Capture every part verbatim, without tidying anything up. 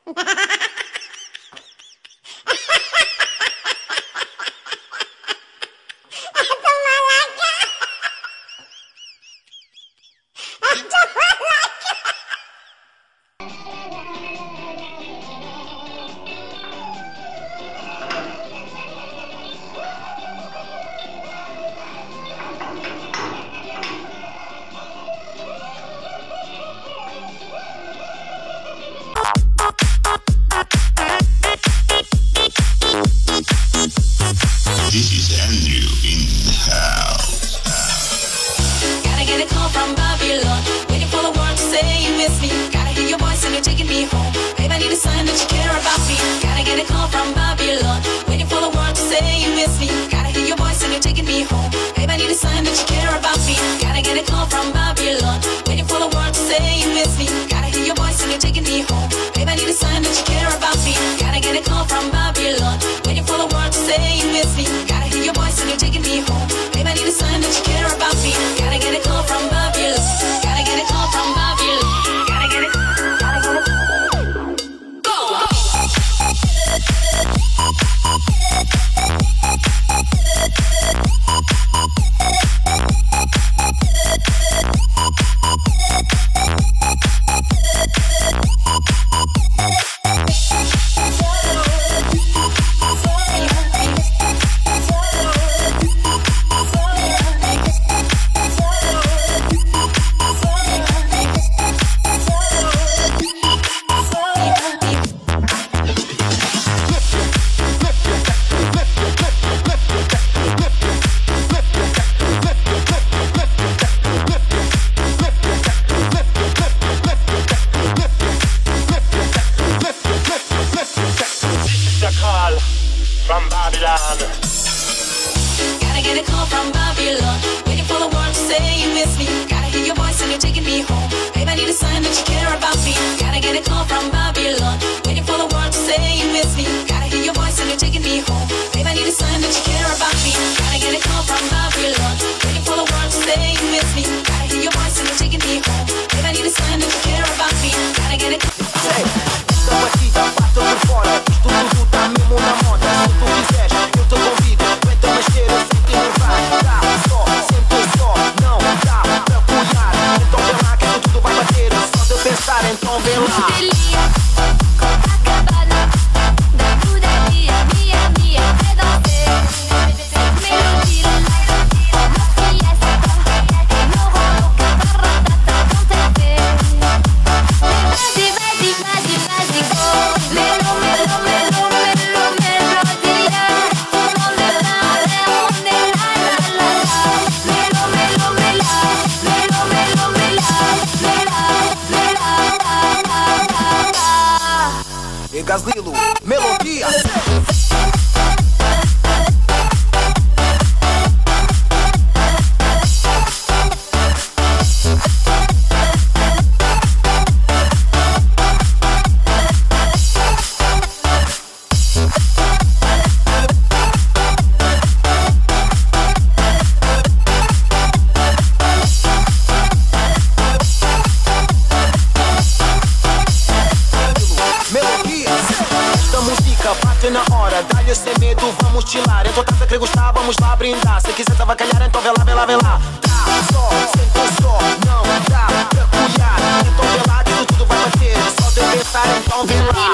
This is Andrew in the house. Gotta get a call from Babylon, waiting for the world to say you miss me. Gotta hear your voice and you're taking me home. Babe, I need a sign that you care about me. Gotta get a call from Babylon, waiting for the world to say you miss me. Gotta hear your voice and you're taking me home. Babe, I need a sign that you care about me. Gotta get a call from Babylon, waiting for the world to say you miss me. Gotta hear your voice and you're taking me home. Babe, I need a sign that you care about me. Gotta get a call from Babylon, waiting for the world to say you miss me. Gotta hear your voice and you're taking me home. Babe, I need a sign that you care about me. Gotta get a call from Babylon. Gotta get a call from Babylon. Gotta get it. Gotta get it. Go. From Babylon. Gotta get a call from Babylon, waiting for the world to say you miss me. Gotta hear your voice and you're taking me home. Babe, I need a sign that you care about me. Gotta get a call from Babylon, waiting for the world to say you miss me. Gotta hear your voice and you're taking me home. Babe, I need a sign that you care about me. Gotta get a call from Babylon, waiting for the world to say you miss me. Gotta hear your voice and you're taking me home. Babe, I need a sign that you care about me. Gotta get a call. Estão aqui, já passam por fora. Isto tudo tá mesmo na moda. Se tu quiseres, eu te convido. Aguenta mais cheiro, eu sei que não vai. Dá só, sempre só, não dá pra cuidar. Então vem lá que isso tudo vai bater. Só de eu pensar, então vem lá. Gaslilo, melodia. Bate na hora, dá-lhe sem medo, vamos chilar. Então estás a querer gostar, vamos lá brindar. Se quiser avacalhar, então vê lá, vê lá, vê lá. Dá só, senta só, não dá pra cuidar. Então vê lá que isso tudo vai bater. Só de eu pensar, então vê lá.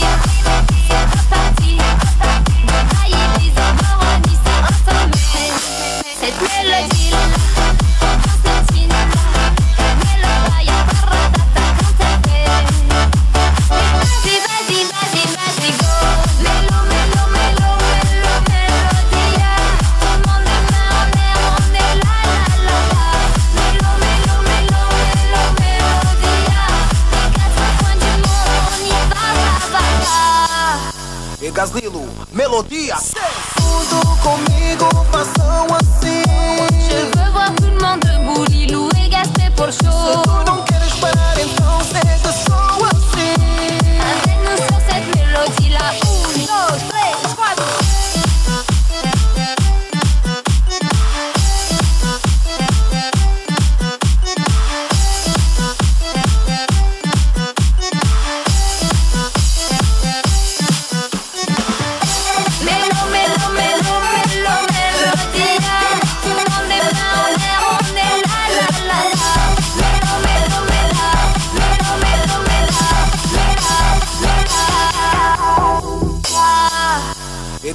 Cette mélodie là, pense latine là, mais le bail à paradata quand elle fait. Vas-y, vas-y, vas-y, vas-y, go. Mélo, mélo, mélo, mélo, mélodia. Tout le monde est main en l'air, on est là, là, là, là. Mélo, mélo, mélo, mélo, mélodia. Les quatre coins du monde, on y va, va, va, va. E Gaslilo, melodia. Tudo comigo façam assim. Je veux voir tout le monde debout, Lilou et Gaspé pour le show. Se tu não queres parar, então seja só assim. Avec nous sur cette mélodie là. Un, dos, tres, cuatro.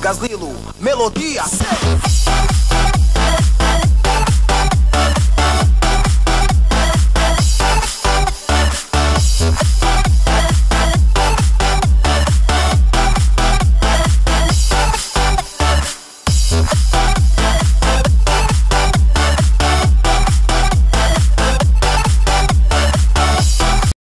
Lucas Lilo, melodia.